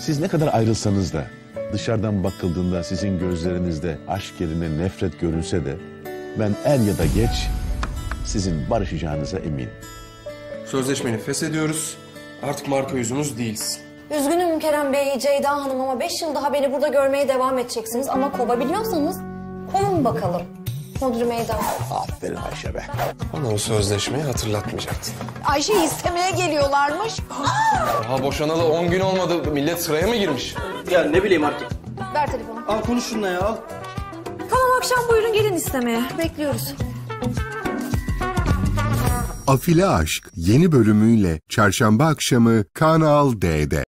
Siz ne kadar ayrılsanız da, dışarıdan bakıldığında sizin gözlerinizde aşk yerine nefret görünse de, ben er ya da geç sizin barışacağınıza eminim. Sözleşmeni feshediyoruz. Artık marka yüzümüz değiliz. Üzgünüm Kerem Bey, Ceyda Hanım ama 5 yıl daha beni burada görmeye devam edeceksiniz. Ama kovabiliyorsanız kovun bakalım. Hodri meydan. Aferin Ayşe be. Bana o sözleşmeyi hatırlatmayacaktın. Ayşe istemeye geliyorlarmış. Daha boşanalı 10 gün olmadı. Millet sıraya mı girmiş? Ya ne bileyim artık. Ver telefonu. Al konuş şununla ya al. Tamam, akşam buyurun gelin istemeye. Bekliyoruz. Afili Aşk yeni bölümüyle Çarşamba akşamı Kanal D'de.